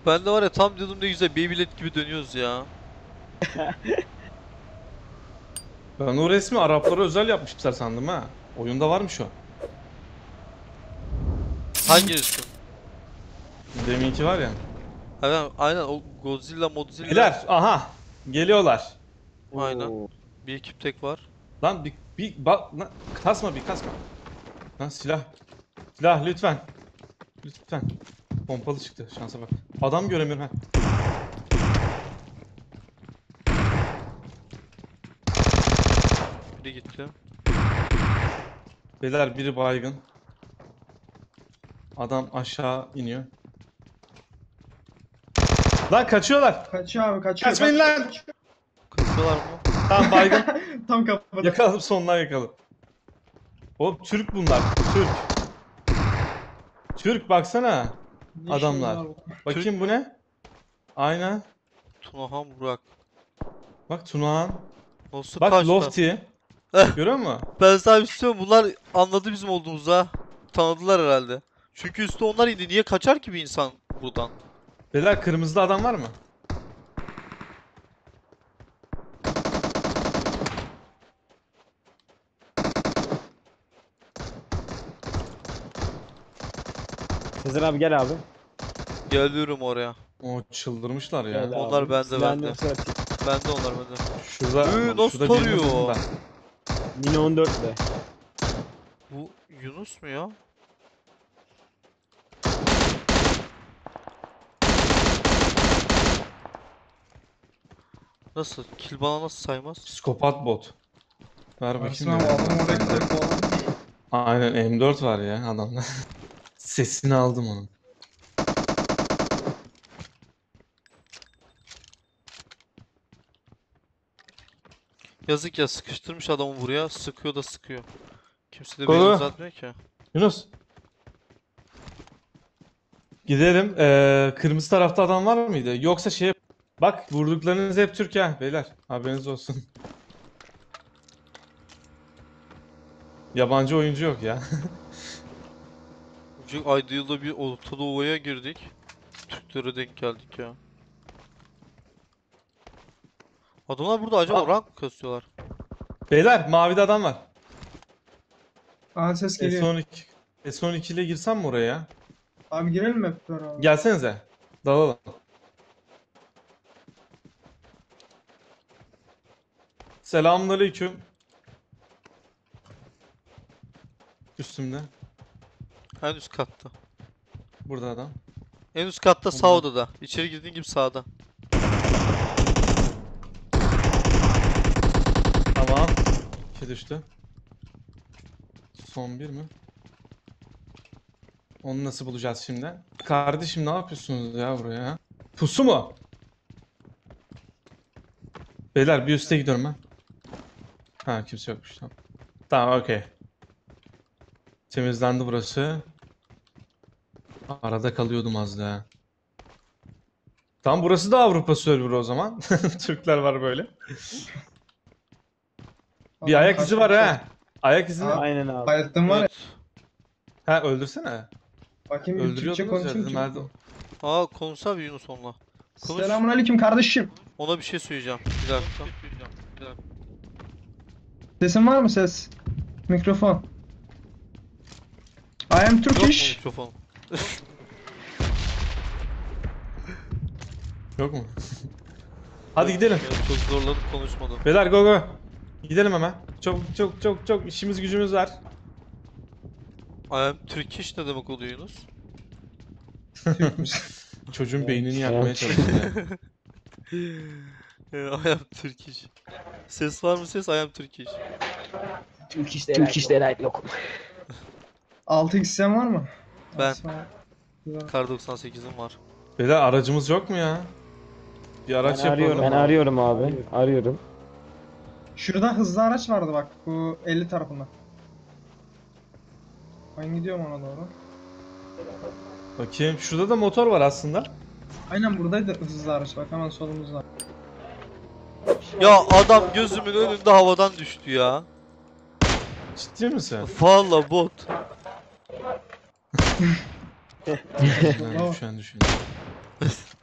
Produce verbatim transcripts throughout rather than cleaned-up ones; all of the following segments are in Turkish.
Ben de var ya tam diyordum ne güzel Beyblade gibi dönüyoruz ya. Ben o resmi Araplara özel yapmışlar sandım ha. Oyunda varmış o. Hangi resim? Deminki var ya. Aynen, aynen o Godzilla Modzilla. Beyler aha geliyorlar. Aynen. Oo. Bir ekip tek var. Lan bir, bir bak lan, kasma bir kasma. Lan silah. Silah lütfen. Lütfen. Pompalı çıktı şansa bak. Adam göremiyorum ha. Biri gitti. Beyler biri baygın. Adam aşağı iniyor. Lan kaçıyorlar. Kaçıyor abi kaçıyor. Kaçmayın kaçıyor, lan. kaçıyor. Kaçıyorlar mı? Tamam baygın. Tam kapıda. Yakaladım sonuna yakaladım. Oğlum Türk bunlar. Türk. Türk baksana. Ne adamlar. işin var bu? Bakayım bu ne? Aynen. Tunahan Burak. Bak Tunağan. Nasıl Bak kaçtı? Lofty. Eh. Görüyor musun? Ben sana bir şey söyleyeyim, bunlar anladı bizim olduğumuzu ha. Tanıdılar herhalde. Çünkü üstü onlar indi. Niye kaçar ki bir insan buradan? Beyler kırmızıda adam var mı? Sezer abi gel abi. Geliyorum oraya. O çıldırmışlar ya. Gel abi. Onlar bende, Silahını bende. yoksa atayım. Bende onlar bende. Şurada, Ee, nasıl şurada birini tarıyor? vurdum ben. Mini on dört be. Bu Yunus mu ya? Nasıl? Kill bana nasıl saymaz? Psikopat bot. Ver Ersin bakayım. abi bir. adam oraya kadar kovalanmış. Aynen M dört var ya adamda. Sesini aldım onun. Yazık ya, sıkıştırmış adamı buraya. Sıkıyor da sıkıyor. Kimse de Kolu. beni uzatmıyor ki. Yunus. Gidelim. Ee, kırmızı tarafta adam var mıydı? Yoksa şey... Bak vurduklarınız hep Türk ha beyler. Haberiniz olsun. Yabancı oyuncu yok ya. Çünkü ayda yılda bir Orta Doğu'ya girdik. Türklere denk geldik ya. Adamlar burada acaba Aa. rank mı kasıyorlar? Beyler mavide adam var. Aha ses geliyor. S on iki. S on iki ile girsem mi oraya? Abi girelim mi hep beraber? Gelsenize. Dalalım. Selamünaleyküm. Üstümde. En üst katta. Burada adam. En üst katta sağ Burada. odada. İçeri girdiğin gibi sağda. Tamam. İki düştü. Son bir mi? Onu nasıl bulacağız şimdi? Kardeşim ne yapıyorsunuz ya buraya? Pusu mu? Beyler bir üste gidiyorum ben. Ha kimse yokmuş tamam. Tamam okey. Temizlendi burası. Arada kalıyordum az daha. Tam burası da Avrupa serverı o zaman. Türkler var böyle. Bir Adam ayak izi var kaçmış. ha. Ayak izini. Aa. Aynen abi. Bayılttım var ya. Evet. Ha öldürsene. Bakayım bir Türkçe Öldürüyordunuz ya konuşayım dedim. ki. Nerede? Aa, konuşsana bir Yunus onunla. Konuş. Selamünaleyküm kardeşim. Ona bir şey söyleyeceğim. Bir dakika. Sesin var mı ses? Mikrofon. I am Yok mu Turkish. mikrofon? Yok mu? Hadi gidelim. Yani çok zorladık, konuşmadı. Beyler go go. Gidelim hemen. Çok çok çok çok işimiz gücümüz var. I am Turkish ne demek oluyor Yunus? Çocuğun beynini yakmaya çalışıyor. Ee, I am Turkish. Ses var mı ses? I am Turkish. Türk işte Türk işte herhalde yok. altı x sen var mı? Ben. Ersin abi. Güzel. Kar doksan sekizim var. Beyler aracımız yok mu ya? Bir araç Ben arıyorum. yapalım. Ben arıyorum abi. Arıyorum. Şurada hızlı araç vardı bak. Bu elli tarafında. Ben gidiyorum ona doğru. Bakayım şurada da motor var aslında. Aynen buradaydı hızlı araç bak hemen solumuzda. Ya adam gözümün önünde havadan düştü ya. Ciddi misin? Vallahi bot. Yani düşen düşen.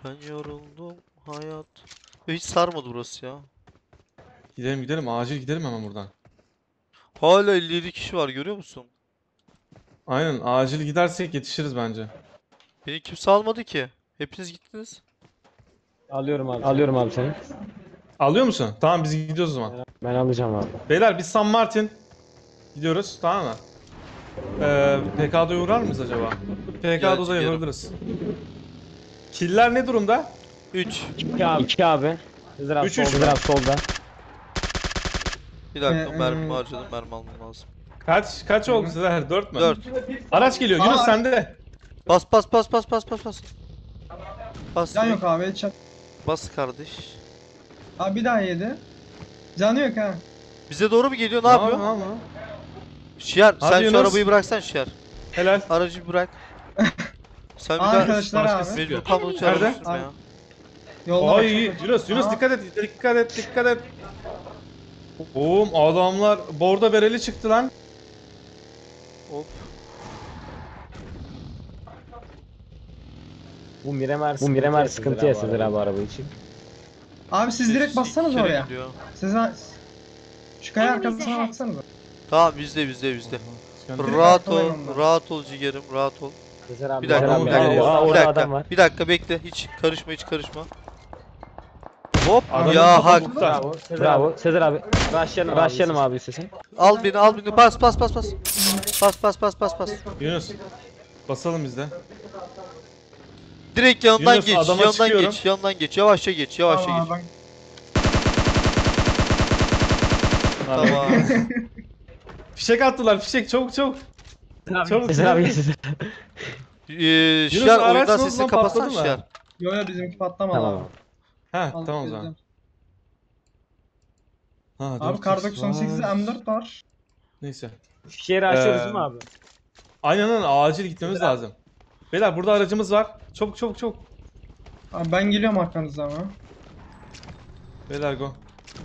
Ben yoruldum hayat. Ve hiç sarmadı burası ya. Gidelim gidelim acil gidelim hemen buradan. Hala elli yedi kişi var görüyor musun? Aynen acil gidersek yetişiriz bence. Beni kimse almadı ki. Hepiniz gittiniz. Alıyorum abi. Alıyorum abi seni. Alıyor musun? Tamam biz gidiyoruz o zaman. Ben alacağım abi. Beyler biz San Martin gidiyoruz tamam mı? Ee, P K D'ye uğrar mıyız acaba? P K D'da giderim. yapabiliriz. Killer ne durumda? üç. İki abi. İki abi. Sezer abi Üç, solda. üç. Sezer abi solda. Bir dakika Ee, mermi e- harcadım mermi almam lazım. Kaç kaç oldu Sezer? dört mü? dört. Araç geliyor. Yunus Aa. sende. Bas bas bas bas bas bas bas. Bas. Can direkt. yok abi. Çat. Bas kardeş. Abi bir daha yedi. Canı yok ha. Bize doğru mu geliyor? Ne yapıyor? Ne yapıyor? Şiar Hadi sen şu Yunus. arabayı bıraksan Şiar. Helal. Aracı bırak. Sen bir Aa, daha arkadaşlar başkası abi. mecbur kalmadığı için Nerede? araba sürme ya. Yolda Ay bak, çok- Yunus Yunus Aa. dikkat et dikkat et dikkat et. Oğlum adamlar bordo bereli çıktı lan. Hop. Bu Miremer Bu Miremer sıkıntı ya Sezer abi araba için. Abi siz direkt bassanız İki kere oraya. gidiyor. Siz şu kaya arkasına baksanıza. Tamam bizde bizde bizde. Sıkıntı Direkt Rahat arkalayın ol, onları. rahat ol ciğerim, rahat ol. Sezer abi. Bir dakika, Sezer abi, bir dakika, geliyor. Aa, bir orada dakika, adam var. bir dakika bekle, hiç karışma, hiç karışma. Hop, Adamın ya kafa hak. bukta. Bravo. Sezer Bravo. Sezer abi. Rushlayalım, Rushlayalım abi istesin. Al beni, al beni, bas, bas, bas, bas. Bas, bas, bas, bas, bas. Yunus basalım biz de. Direkt yanından Yunus, geç, adama yanından çıkıyorum. geç, yanından geç, yavaşça geç, yavaşça Tamam, geç. ben- Tamam. Fişek attılar fişek çabuk çabuk. Çabuk. Sezer abi gel Sezer. Ee, Şiar araç oyundan bozma sesini kapatsan patladı mı? Şiar. Yo yo bizimki patlamadı Tamam abi. abi. Ha Al, tamam o zaman. vereceğim. Ha, Abi dört kar X doksan sekizde var. M dört var. Neyse. Fişeği rushlıyoruz Ee, değil mi abi? Aynen aynen acil gitmemiz Sezer abi. lazım. Beyler burada aracımız var. Çabuk çabuk çabuk. Abi ben geliyorum arkanızda ama. Beyler go.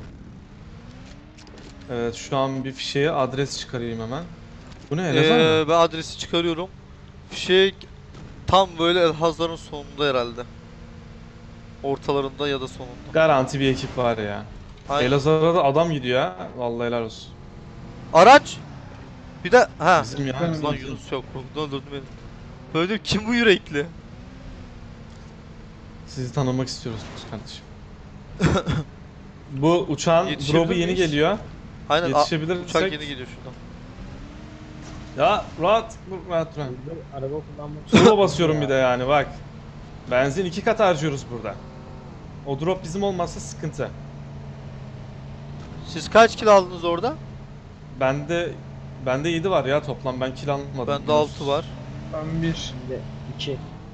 Evet şu an bir fişeğe adres çıkarayım hemen. Bu ne? Elazığ mı? Ee, ben adresi çıkarıyorum. Fişek tam böyle Elhazların sonunda herhalde. Ortalarında ya da sonunda. Garanti bir ekip var ya. Aynen. Elazığ'a da adam gidiyor ha. Vallahi helal olsun. Araç. Bir de ha. Bizim ya. Ben- Lan Yunus yok. Korkudan öldürdün beni. Böyle kim bu yürekli? Sizi tanımak istiyoruz kardeşim. Bu uçağın Yetişebilir drop'u yeni miyiz? geliyor. Aynen. a- Yetişebilirsek. Uçak yeni geliyor şuradan. Ya rahat dur rahat rahat. Araba kullanmak. Turbo basıyorum bir de yani bak. Benzin iki kat harcıyoruz burada. O drop bizim olmazsa sıkıntı. Siz kaç kilo aldınız orada? Bende bende yedi var ya toplam ben kill almadım. Bende Yunus- altı var. Ben bir. Şimdi iki.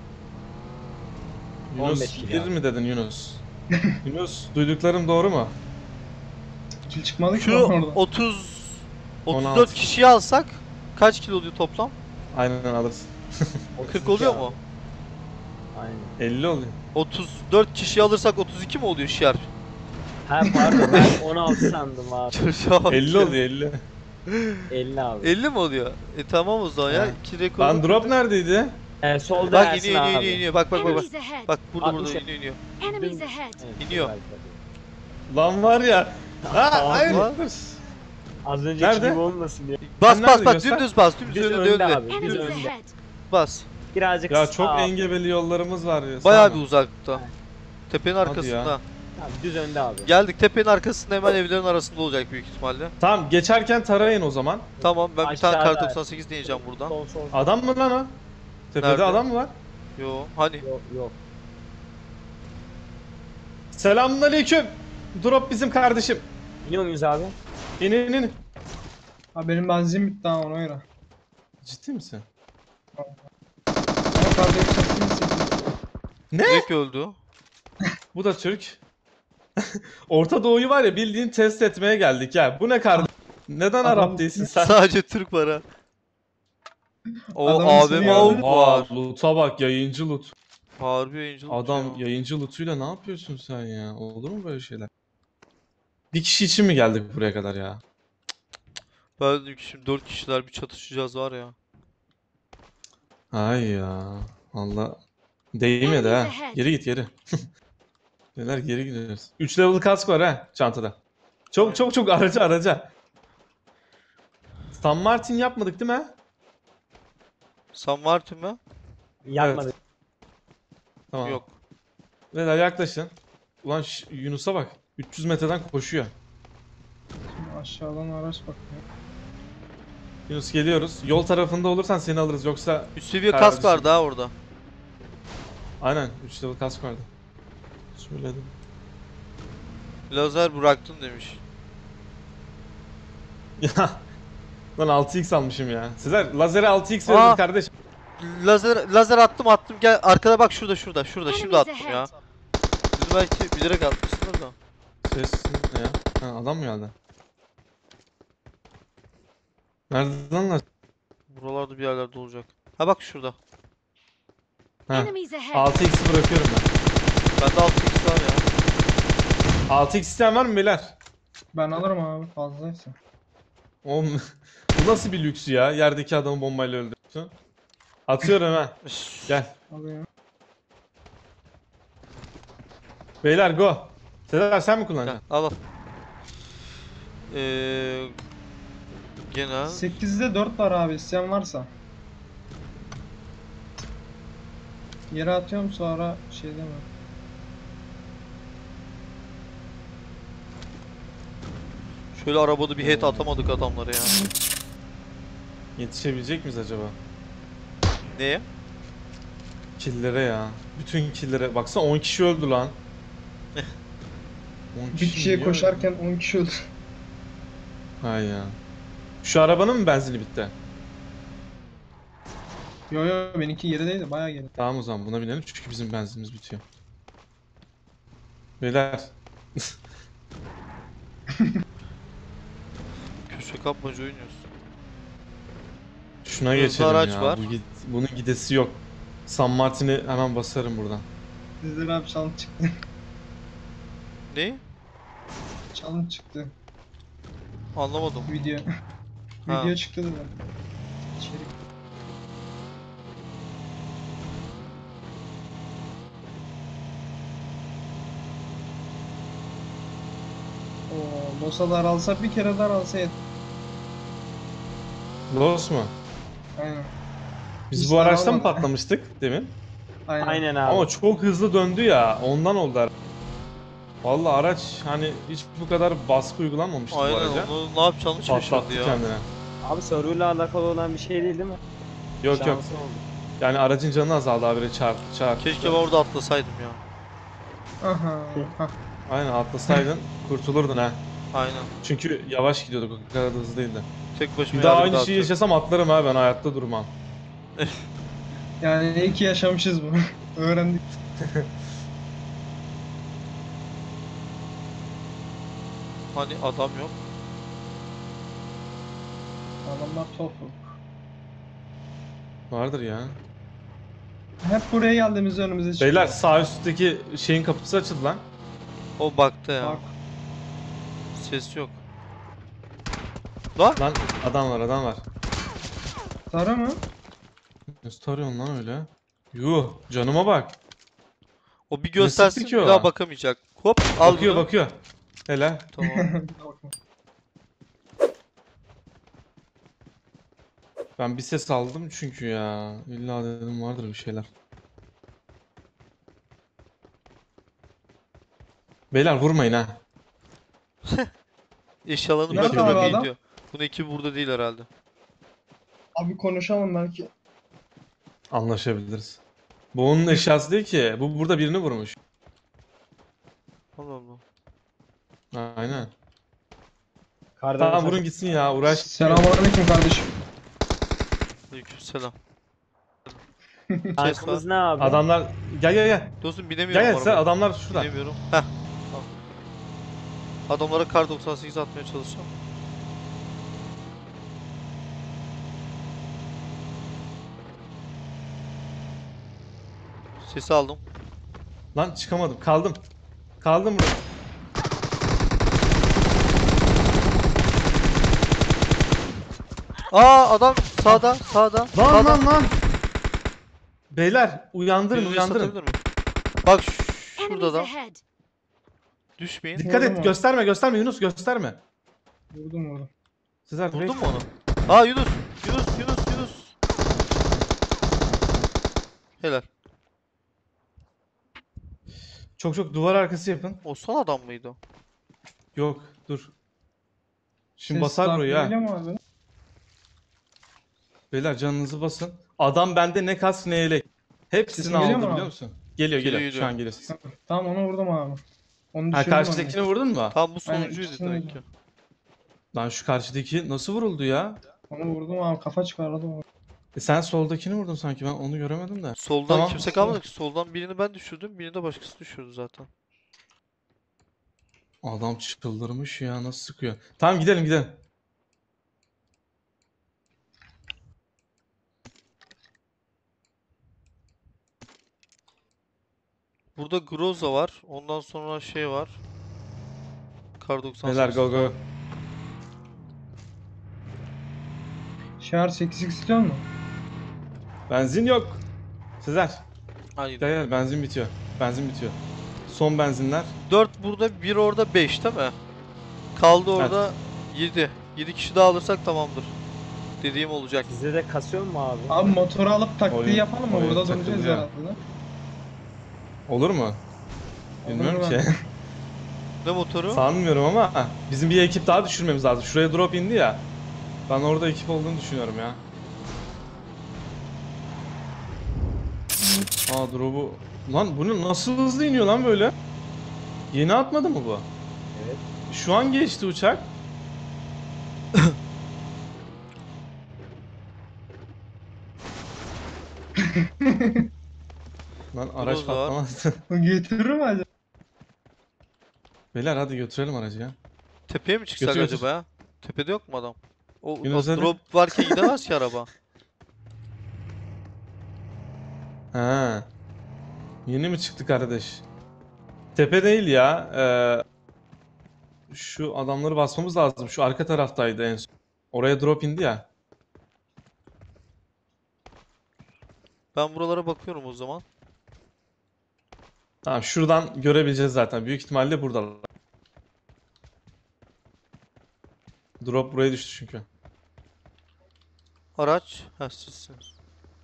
on Yunus beş kill bir abi. mi dedin Yunus? Yunus duyduklarım doğru mu? Kil çıkmadı ki Şu orada. otuz on otuz dört altı. kişiyi alsak kaç kilo oluyor toplam? Aynen alırsın. kırk oluyor mu? Aynen. elli oluyor. otuz dört kişi alırsak otuz iki mi oluyor Şiar? Ha pardon ben on altı sandım abi. Çocuğa bak elli ya. oluyor elli. elli abi. elli mi oluyor? E tamam o zaman ya. Ha. iki rekor. Lan drop neredeydi? Ee, solda Bak Ersin iniyor iniyor abi. iniyor iniyor. Bak bak bak bak. Enemies ahead. Bak burada burada altmış. iniyor iniyor. Enemies ahead. Evet, İniyor. güzel, tabii. Lan var ya. Ha hayır. Lan. Az önceki Nerede? gibi olmasın diye. Bas Sen bas nerede bas göster? dümdüz bas dümdüz Biz önünde önde önde. abi. Biz Enemies önde. ahead. Bas. Birazcık Ya sağ çok abi. engebeli yollarımız var ya. Bayağı sağ bir mı? uzakta. Tepenin Hadi arkasında. ya. Tamam, düz önde abi. Geldik tepenin arkasında hemen evlerin arasında olacak büyük ihtimalle. Tamam geçerken tarayın o zaman. Tamam ben bir tane Aşağıda. kar doksan sekiz deneyeceğim buradan. Sol sol. Adam mı lan o? Tepede Nerede? adam mı var? Yo hani Yok yok. Selamünaleyküm. Drop bizim kardeşim. İniyor muyuz abi? İn in in. Abi benim benzin bitti ha ona göre. Ciddi misin? Ama kardeşim seksen. Ne? direkt öldü. Bu da Türk. Orta Doğu'yu var ya bildiğin test etmeye geldik ya. Bu ne kardeşim? Neden Adam- Arap değilsin sen? Sadece Türk var ha. O Adamın A V ismini M gördün avuk mü? var. Loot'a bak yayıncı loot. Harbi yayıncılık Adam ya. yayıncı loot'uyla ne yapıyorsun sen ya? Olur mu böyle şeyler? Bir kişi için mi geldik buraya kadar ya? Ben dedim ki şimdi dört kişiler bir çatışacağız var ya. Ay ya. Allah. Değmedi ha. Geri git geri. Neler geri gidiyoruz. üç level kask var ha çantada. Çok çok çok araca araca. San Martin yapmadık değil mi? San Martin mi? Yapmadık. Tamam. Yok. Beyler yaklaşın. Ulan ş- Yunus'a bak. üç yüz metreden koşuyor. Şimdi aşağıdan araç bakıyor. Yunus geliyoruz. Yol tarafında olursan seni alırız yoksa... Üst seviye kask Kardeşim. var daha orada. Aynen üç level kask vardı. Söyledim. Lazer bıraktın demiş. Ya lan altı x almışım ya. Sezer lazere altı x Aa! verilir kardeş. Lazer lazer attım attım gel arkada bak şurada şurada şurada şimdi Enemies attım ya. ahead. Siz belki bilerek atmışsınız da. Ses ne ya? Ha, adam mı geldi? Nereden lan? Buralarda bir yerlerde olacak. Ha bak şurada. Ha. Enemies ahead. altı x'i bırakıyorum ben. Bende altı x var ya. altı x isteyen var mı beyler? Ben alırım abi fazlaysa. Oğlum bu nasıl bir lüks ya? Yerdeki adamı bombayla öldürdü. Atıyorum ha. Gel. Alıyorum. Beyler go. Sezer sen mi Gel, kullanacaksın? al al. Eee gene sekizde dört var abi isteyen varsa. Yere atıyorum sonra şey deme. şöyle arabada bir head atamadık adamlara ya. Yetişebilecek miyiz acaba? Neye? Killere ya. Bütün killere. Baksana on kişi öldü lan. on Bir kişi kişiye niye koşarken on kişi öldü. öldü? Hay ya. Şu arabanın mı benzini bitti? Yo yo benimki gerideydi bayağı geri. Tamam o zaman buna binelim çünkü bizim benzinimiz bitiyor. Beyler. Köşe kapmaca oynuyoruz. Şuna Hızlı geçelim araç ya. var. Bu git, bunun gidesi yok. San Martin'i hemen basarım buradan. Sizden abi challenge çıktı. Ne? Challenge çıktı. Anlamadım. Video. Ha. Video çıktı dedim. İçerik. Oo, Losa daralsa bir kere daralsa yet. Los mu? Aynen. Biz Hiç bu araçta mı daralmadı. patlamıştık demin? Aynen. Aynen abi. Ama çok hızlı döndü ya. Ondan oldu ara- Vallahi araç hani hiç bu kadar baskı uygulanmamıştı bu Aynen araca. onu ne yapacağını şaşırdı Patlattı ya. kendine. Abi server'la alakalı olan bir şey değil değil mi? Yok yok. Şansı oldu. Yani aracın canı azaldı abi çarp çarp. Keşke ben orada atlasaydım ya. Aha. Hah. Aynen atlasaydın kurtulurdun ha. Aynen. Çünkü yavaş gidiyorduk o kadar da hızlı değildi. Tek başıma Bir daha yerde aynı şeyi dağıtıyorum. yaşasam atlarım ha ben hayatta durmam. Yani iyi ki yaşamışız bunu. Öğrendik. Hani adam yok. Adamlar tofu. Vardır ya. Hep buraya geldiğimizde önümüze çıkıyor. Beyler sağ üstteki şeyin kapısı açıldı lan. O baktı ya. Bak. Ses yok. Lan Lan adam var adam var. Tara mı? Nasıl tarıyorsun lan öyle? Yuh canıma bak. o bir göstersin sıktı ki bir o? daha bakamayacak. Hop al Bakıyor bunu. bakıyor. Hele. Tamam. Bakma. Ben bir ses aldım çünkü ya. İlla dedim vardır bir şeyler. Beyler vurmayın ha. Eşyalarını Nerede bırakıyor abi bak adam? gidiyor. Bunun ekibi burada değil herhalde. Abi konuşalım belki. Anlaşabiliriz. Bu onun eşyası değil ki. Bu burada birini vurmuş. Allah Allah. Aynen. Kardan Tamam mesaj- vurun gitsin ya uğraş. Selamünaleyküm kardeşim. Aleykümselam. Tankımız ne abi? Adamlar gel gel gel. Dostum Gel binemiyorum gel sen arabaya. adamlar şurada. Binemiyorum. Heh. Tamam. Adamlara kar doksan sekiz atmaya çalışacağım. Sesi aldım. Lan çıkamadım. Kaldım. Kaldım burada. Aa adam sağda sağda. Lan sağda. lan lan. Beyler uyandırın Birini uyandırın. satabilir miyim? Bak ş- şurada Enemies da. ahead. Düşmeyin. Dikkat Vurdum et onu. gösterme gösterme Yunus gösterme. Vurdum vurdum. Sezer Vurdun mu bekle. onu? Aa Yunus. Yunus Yunus Yunus. Helal. Çok çok duvar arkası yapın. O son adam mıydı o? Yok dur. Şimdi Ses basar burayı geliyor ha. mu abi? Beyler canınızı basın. Adam bende ne kas ne yelek. Hepsini Sesim geliyor aldı mu biliyor abi? musun? Geliyor Geliyor, geliyor. Şu geliyor. an geliyor ses. Tamam onu vurdum abi. Onu Ha düşürdüm karşıdakini vurdun mu? Tam bu Aynen, sonuncuydu ikisini demek vurdum. ki. Lan şu karşıdaki nasıl vuruldu ya? onu. Onu vurdum abi, kafa çıkardı o. E sen soldakini vurdun sanki ben onu göremedim de. Soldan Tamam. kimse kalmadı ki. Soldan birini ben düşürdüm. Birini de başkası düşürdü zaten. Adam çıldırmış ya nasıl sıkıyor. Tamam gidelim gidelim. Burada Groza var. Ondan sonra şey var. Kar doksan Beyler sekiz go go. Şehir sekiz x istiyor mu? Benzin yok. Sezer Hayır. gel gel benzin bitiyor. Benzin bitiyor. Son benzinler. dört burada, bir orada, beş değil mi? Kaldı orada yedi. yedi kişi daha alırsak tamamdır. Dediğim olacak. Size de kasıyor mu abi? Abi motoru alıp taktiği Oyun- yapalım mı? oyun Burada duracağız takılıyor. herhalde. da. Olur mu? Bilmiyorum Olur ki. bence. Ne motoru? Sanmıyorum ama bizim bir ekip daha düşürmemiz lazım. Şuraya drop indi ya. Ben orada ekip olduğunu düşünüyorum ya. Aa drop'u... Lan bunu nasıl hızlı iniyor lan böyle? Yeni atmadı mı bu? Evet. Şu an geçti uçak. Lan araç Groza var. patlamaz. O getirir mi acaba? Beyler hadi götürelim aracı ya. Tepeye mi çıksak Götür, götür. acaba ya? Tepede yok mu adam? O, o Yunus hadi. drop varken gidemez ki araba. Ha. Yeni mi çıktı kardeş? Tepe değil ya. Ee, şu adamları basmamız lazım. Şu arka taraftaydı en son. Oraya drop indi ya. Ben buralara bakıyorum o zaman. Tamam şuradan görebileceğiz zaten. Büyük ihtimalle buradalar. Drop buraya düştü çünkü. Araç. Ha sizsiniz.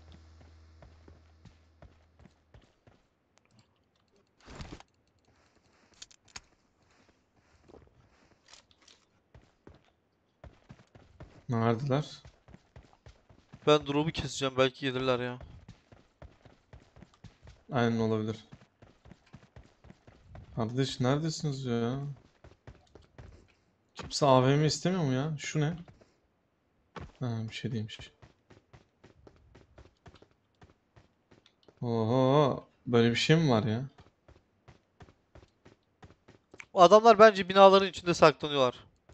Neredeler? Ben drop'u keseceğim, belki gelirler ya. Aynen olabilir. Kardeş neredesiniz ya? Kimse A V M istemiyor mu ya? Şu ne? Ha bir şey değilmiş. Oho böyle bir şey mi var ya? O adamlar bence binaların içinde saklanıyorlar.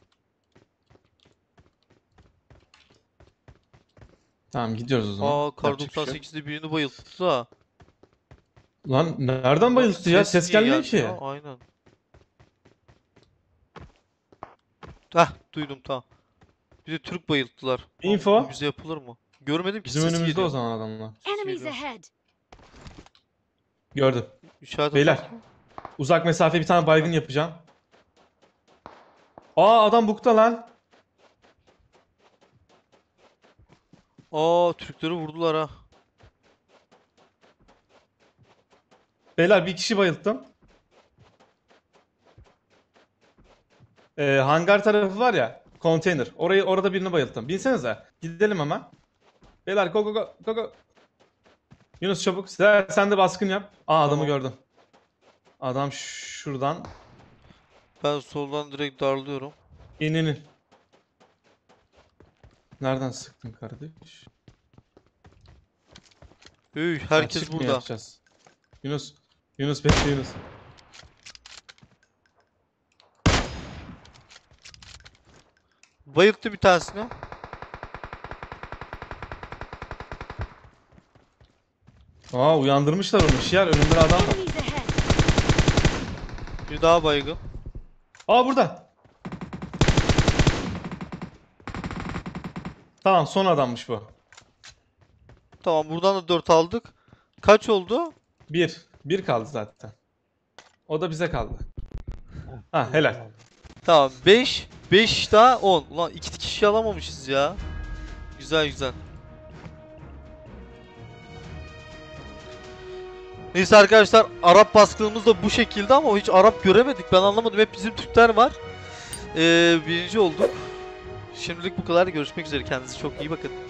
Tamam gidiyoruz o zaman. Aa, Kar Yapacak bir şey yok. doksan sekizde birini bayılttı da. Lan nereden bayılttı ya? Ses niye gelmiyor geldi ki. ya? Aynen. Heh, duydum tamam. Bir de Türk bayılttılar. Info. Bu bize yapılır mı? Görmedim ki, Bizim sesi önümüzde geliyor. o zaman adamlar. Enemies geliyor. ahead. Gördüm. İşaret Beyler. atarken. Uzak mesafe bir tane baygın yapacağım. Aa adam bukta lan. Aa, Türkleri vurdular ha. Beyler bir kişi bayılttım. Ee, hangar tarafı var ya. Konteyner. Orayı orada birini bayılttım. Binsenize. Gidelim hemen. Beyler go go go go go. Yunus çabuk. Sen, sen de baskın yap. Aa adamı Tamam. gördüm. Adam şuradan. Ben soldan direkt darlıyorum. İn in in. Nereden sıktın kardeş? Üy, herkes Açık mı burada. yapacağız? Yunus. Yunus bekle Yunus. Bayılttı bir tanesini. Aa uyandırmışlar onu. Şiar önümde adam var. Enemies ahead. Bir daha baygın. Aa burada. Tamam son adammış bu. Tamam, buradan da dört aldık. Kaç oldu? Bir. Bir kaldı zaten. O da bize kaldı. Ha helal. Tamam beş. beş daha on. Ulan iki kişi alamamışız ya. Güzel güzel. Neyse arkadaşlar, Arap baskınımız da bu şekilde ama hiç Arap göremedik. Ben anlamadım. Hep bizim Türkler var. Ee, birinci olduk. Şimdilik bu kadar. Görüşmek üzere. Kendinize çok iyi bakın.